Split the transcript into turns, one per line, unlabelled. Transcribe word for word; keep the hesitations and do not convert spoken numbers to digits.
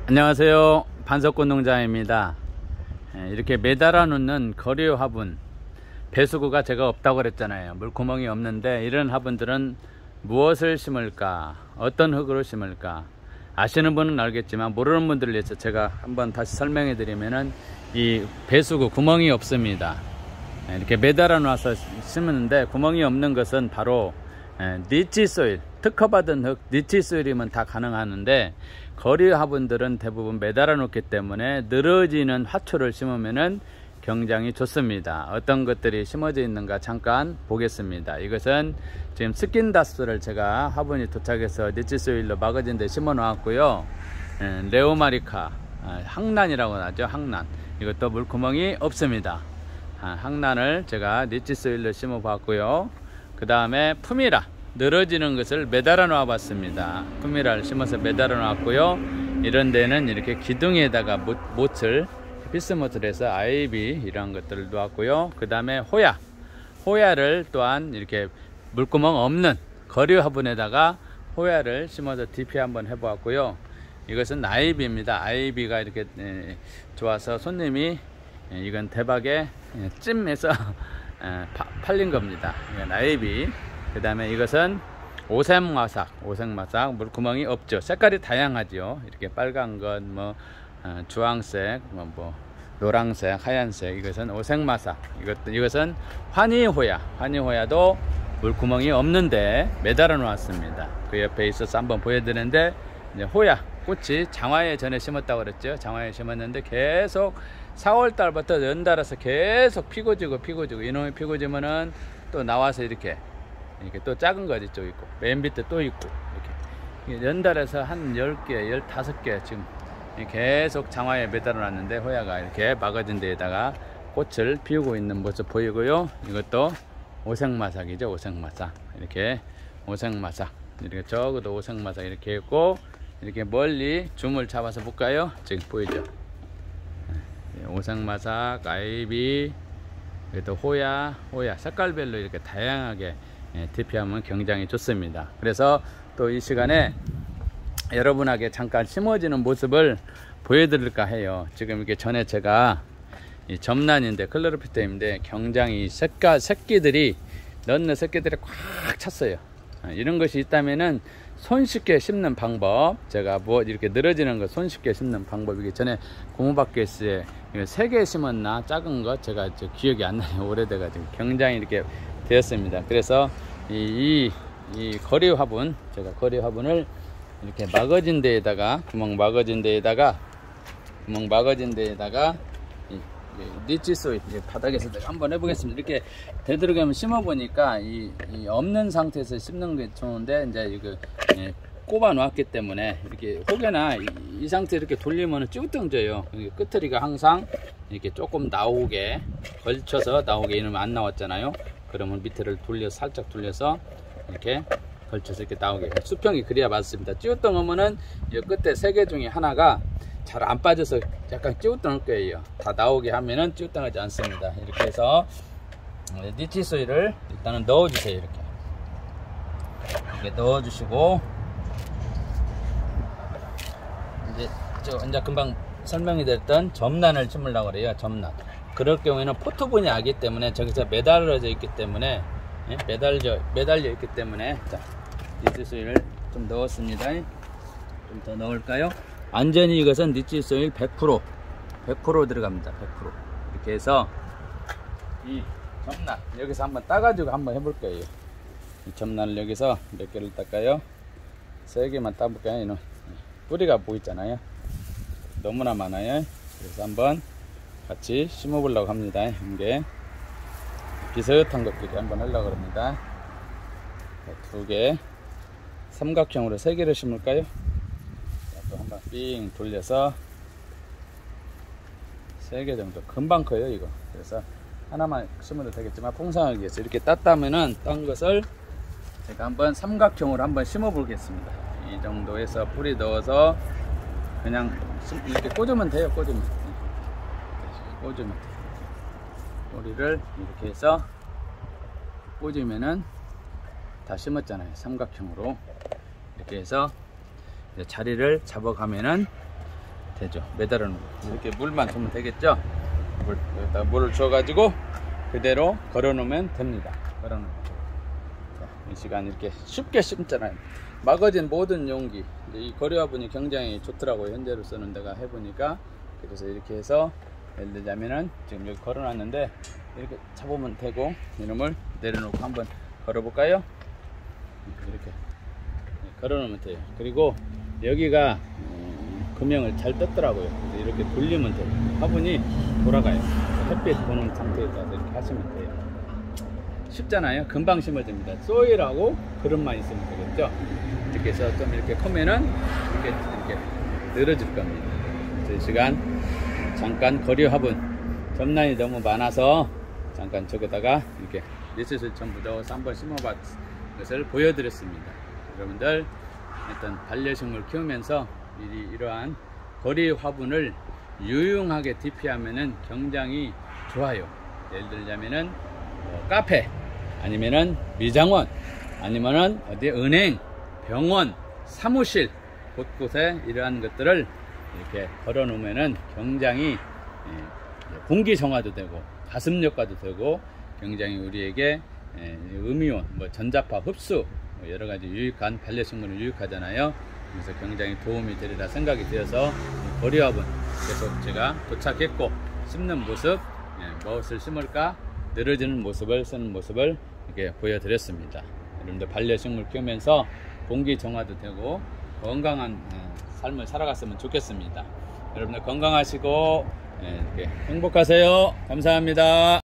안녕하세요, 반석꽃 농장입니다. 이렇게 매달아 놓는 거리 화분, 배수구가 제가 없다고 그랬잖아요. 물구멍이 없는데 이런 화분들은 무엇을 심을까, 어떤 흙으로 심을까, 아시는 분은 알겠지만 모르는 분들을 위해서 제가 한번 다시 설명해 드리면은, 이 배수구 구멍이 없습니다. 이렇게 매달아 놔서 심는데 구멍이 없는 것은 바로 니치 소일, 특허받은 흙 니치 소일이면 다 가능하는데, 거리 화분들은 대부분 매달아 놓기 때문에 늘어지는 화초를 심으면은 굉장히 좋습니다. 어떤 것들이 심어져 있는가 잠깐 보겠습니다. 이것은 지금 스킨다스를 제가 화분이 도착해서 니치 소일로 막아진 데 심어 놓았고요. 레오마리카 항란이라고 하죠. 항란, 이것도 물구멍이 없습니다. 항란을 제가 니치 소일로 심어 봤고요. 그 다음에 푸미라, 늘어지는 것을 매달아 놓아 봤습니다. 푸미라를 심어서 매달아 놓았고요. 이런 데는 이렇게 기둥에다가 못, 못을 피스못을 해서 아이비 이런 것들을 놓았고요. 그 다음에 호야, 호야를 또한 이렇게 물구멍 없는 거리 화분에다가 호야를 심어서 디피 한번 해보았고요. 이것은 아이비입니다. 아이비가 이렇게 에, 좋아서 손님이 에, 이건 대박에 에, 찜해서 에, 파, 팔린 겁니다. 이건 아이비. 그 다음에 이것은 오색마삭, 오색마삭 물구멍이 없죠. 색깔이 다양하죠. 이렇게 빨간 것, 뭐 어, 주황색, 뭐, 뭐 노란색, 하얀색. 이것은 오색마삭. 이것 이것은 환희호야. 환희호야도 물구멍이 없는데 매달아 놓았습니다. 그 옆에 있어서 한번 보여드리는데, 이제 호야 꽃이 장화에 전에 심었다고 그랬죠. 장화에 심었는데 계속 사월 달부터 연달아서 계속 피고 지고 피고 지고, 이놈이 피고 지면은 또 나와서 이렇게 이렇게 또 작은 거 이쪽 있고 맨 밑에 또 있고, 이렇게 연달아서 한 열 개, 열다섯 개 지금 계속 장화에 매달아 놨는데, 호야가 이렇게 막아진 데에다가 꽃을 피우고 있는 모습 보이고요. 이것도 오색마삭이죠. 오색마삭. 이렇게 오색마삭, 이렇게 적어도 오색마삭 이렇게 있고, 이렇게 멀리 줌을 잡아서 볼까요? 지금 보이죠? 오색마삭, 아이비, 또 호야, 호야 색깔별로 이렇게 다양하게 예, 디피하면 굉장히 좋습니다. 그래서 또 이 시간에 여러분에게 잠깐 심어지는 모습을 보여드릴까 해요. 지금 이렇게 전에 제가 이 점란인데 클로로피템인데 굉장히 색깔 새끼들이 넣는 새끼들이 꽉 찼어요. 이런 것이 있다면은 손쉽게 심는 방법, 제가 뭐 이렇게 늘어지는 거 손쉽게 심는 방법이기 전에 고무바켓에 세 개 심었나 작은 거 제가 기억이 안 나요. 오래돼가지고 굉장히 이렇게 되었습니다. 그래서 이, 이, 이 거리 화분, 제가 거리 화분을 이렇게 막아진 데에다가 구멍 막아진 데에다가 구멍 막아진 데에다가 이, 이 니치 소일 바닥에서 제가 한번 해보겠습니다. 이렇게 되도록이면 심어 보니까 이, 이 없는 상태에서 심는 게 좋은데, 이제 이거 예, 꼽아 놓았기 때문에 이렇게 혹여나 이, 이 상태 이렇게 돌리면 쭉 등져요. 끝트리가 항상 이렇게 조금 나오게 걸쳐서 나오게, 이러면 안 나왔잖아요. 그러면 밑에를 돌려 살짝 돌려서 이렇게 걸쳐서 이렇게 나오게, 수평이 그래야 맞습니다. 찌우뚱하면은 이 끝에 세 개 중에 하나가 잘 안 빠져서 약간 찌우뚱할 거예요. 다 나오게 하면은 찌우뚱하지 않습니다. 이렇게 해서 니치 소일을 일단은 넣어 주세요. 이렇게 이렇게 넣어 주시고, 이제 저 이제 금방 설명이 됐던 점란을 심으려고 그래요. 점란. 그럴 경우에는 포토분이 아기 때문에 저기서 매달려져 있기 때문에 예? 매달려 매달려 있기 때문에, 자, 니치 소일을 좀 넣었습니다. 좀 더 넣을까요? 완전히 이것은 니치 소일 백 퍼센트 백 퍼센트 들어갑니다. 백 퍼센트. 이렇게 해서 이 점란 여기서 한번 따가지고 한번 해볼 거예요. 이 점란을 여기서 몇 개를 닦아요? 세 개만 따볼까요? 이놈 뿌리가 보이잖아요. 너무나 많아요. 그래서 한번 같이 심어 보려고 합니다. 이게 비슷한 것끼리 한번 하려고 합니다. 두 개, 삼각형으로 세 개를 심을까요? 자, 또 한번 삥 돌려서 세 개 정도, 금방 커요 이거. 그래서 하나만 심어도 되겠지만 풍성하기 위해서 이렇게 땄다면은 딴 것을 제가 한번 삼각형으로 한번 심어 보겠습니다. 이 정도에서 뿌리 넣어서 그냥 이렇게 꽂으면 돼요. 꽂으면 꽂으면 돼요. 뿌리를 이렇게 해서 꽂으면은 다 심었잖아요. 삼각형으로 이렇게 해서 이제 자리를 잡아가면은 되죠. 매달아 놓고 이렇게 물만 주면 되겠죠. 물, 여기다 물을 줘가지고 그대로 걸어 놓으면 됩니다. 걸어 놓으면. 자, 이 시간 이렇게 쉽게 심잖아요. 막아진 모든 용기, 이 거리화분이 굉장히 좋더라고요. 현재로 쓰는 데가 해보니까. 그래서 이렇게 해서 예를 들자면은 지금 여기 걸어 놨는데 이렇게 잡으면 되고, 이놈을 내려놓고 한번 걸어 볼까요? 이렇게 걸어 놓으면 돼요. 그리고 여기가 음, 금형을 잘 떴더라고요. 그래서 이렇게 돌리면 돼요. 화분이 돌아가요. 햇빛 보는 상태에서 이렇게 하시면 돼요. 쉽잖아요. 금방 심어집니다. 소일하고 그릇만 있으면 되겠죠. 이렇게 해서 좀 이렇게 크면은 이렇게 이렇게 늘어질 겁니다. 이 시간 잠깐 거리 화분, 점란이 너무 많아서 잠깐 저기다가 이렇게 리셋을 전부 넣어서 한번 심어봤 것을 보여드렸습니다. 여러분들 일단 반려식물 키우면서 미리 이러한 거리 화분을 유용하게 디피하면은 굉장히 좋아요. 예를 들자면은 뭐 카페, 아니면은 미장원, 아니면은 어디 은행, 병원, 사무실 곳곳에 이러한 것들을 이렇게 걸어 놓으면은 굉장히 공기 정화도 되고 가습력과도 되고 굉장히 우리에게 음이온, 뭐 전자파 흡수, 뭐 여러 가지 유익한 반려식물은 유익하잖아요. 그래서 굉장히 도움이 되리라 생각이 되어서 거리화분 계속 제가 도착했고 심는 모습, 무엇을 심을까 늘어지는 모습을 쓰는 모습을 이렇게 보여드렸습니다. 여러분들 반려식물 키우면서 공기 정화도 되고 건강한 삶을 살아갔으면 좋겠습니다. 여러분들 건강하시고 이렇게 행복하세요. 감사합니다.